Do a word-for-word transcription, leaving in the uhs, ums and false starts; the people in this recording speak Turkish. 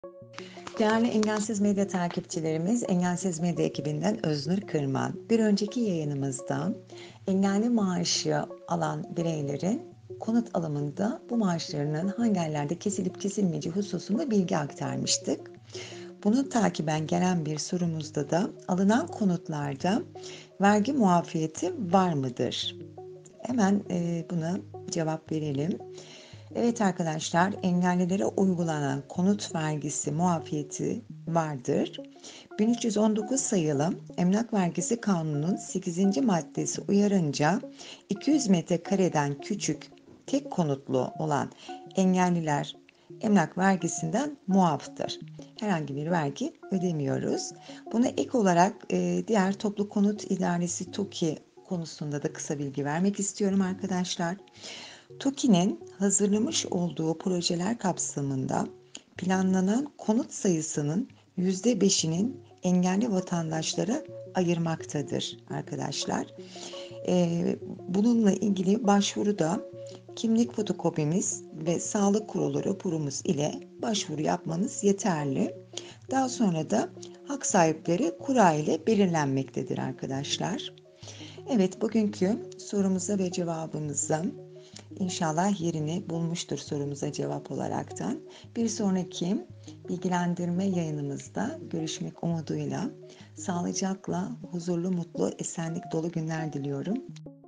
Değerli Engelsiz Medya takipçilerimiz, Engelsiz Medya ekibinden Öznur Kırman. Bir önceki yayınımızda engelli maaşı alan bireylerin konut alımında bu maaşlarının hangi aylarda kesilip kesilmeyeceği hususunda bilgi aktarmıştık. Bunu takiben gelen bir sorumuzda da alınan konutlarda vergi muafiyeti var mıdır? Hemen e, buna cevap verelim. Evet arkadaşlar, engellilere uygulanan konut vergisi muafiyeti vardır. bin üç yüz on dokuz sayılı Emlak Vergisi Kanunu'nun sekizinci maddesi uyarınca iki yüz metrekareden küçük tek konutlu olan engelliler emlak vergisinden muaftır. Herhangi bir vergi ödemiyoruz. Buna ek olarak e, diğer toplu konut idaresi TOKİ konusunda da kısa bilgi vermek istiyorum arkadaşlar. TOKİ'nin hazırlamış olduğu projeler kapsamında planlanan konut sayısının yüzde beşinin engelli vatandaşlara ayırmaktadır arkadaşlar. Ee, bununla ilgili başvuruda kimlik fotokopimiz ve sağlık kurulu raporumuz ile başvuru yapmanız yeterli. Daha sonra da hak sahipleri kura ile belirlenmektedir arkadaşlar. Evet, bugünkü sorumuza ve cevabımıza İnşallah yerini bulmuştur sorumuza cevap olaraktan. Bir sonraki bilgilendirme yayınımızda görüşmek umuduyla sağlıcakla, huzurlu, mutlu, esenlik dolu günler diliyorum.